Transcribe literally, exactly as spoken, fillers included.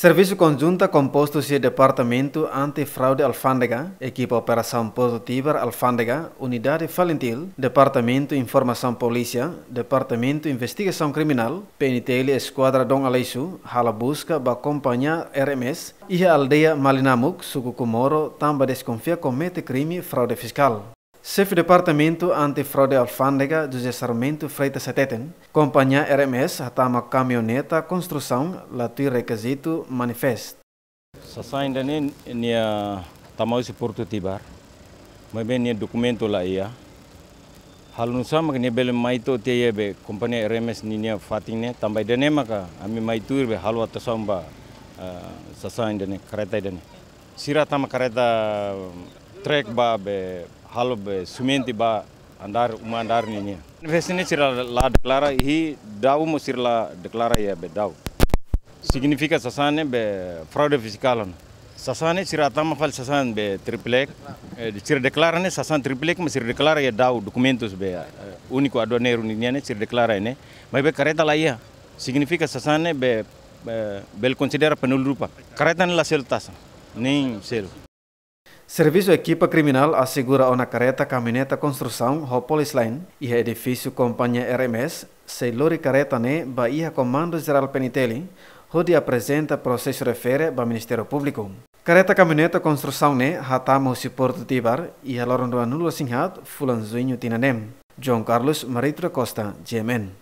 Serviço conjunto composto de Departamento Antifraude Alfândega, Equipa Operação Porto Tíbar Alfândega, Unidade Valentil, Departamento Informação Polícia, Departamento Investigação Criminal, P N T L Esquadra Dom Aleixo, hala busca ba acompanhar R M S, e a aldeia Malinamuk, Sucucumoro, também desconfia comete crime fraude fiscal. Chefe Departamento Antifraude Alfândega, José Sarmento Freitas Seteten, companhia R M S, atama caminhoneta, construção, latui requisito, manifesto. Sasa ainda nem nia tamau si Porto Tíbar, mas bem nia documento lá ia. Hal nusa mak nia bele maito tia be companhia R M S nia fatine, também dene maka ami maito be halu atasam ba sasa ainda ne kereta ainda ne. Sira tama kereta trek ba be halo be sumenti ba andar uma andar ninya. Vesine sira la declara hi dau mo sira la declara ya be dau. Significa sasane be fraude fiscal. Sasane sira tama fal sasan be triple sira declara ne sasan triple mas sira declara ya dau documentos be único aduaneiro ninya ne sira declara ne. Mas be careta la ia. Significa sasane be bel considera penul rupa. Careta ne la sel tasa. Nem sel. Serviço Equipa Criminal assegura uma carreta caminhoneta construção ho Police Line e edifício companhia R M S, se lori carreta ne Bahia Comando Geral P N T L, onde apresenta processo refere ao Ministério Público. Carreta caminhoneta construção ne hatamo si Porto Tíbar e a lorando anula sinhat fulan zuinho tinanem. João Carlos Marítio Costa, G M N.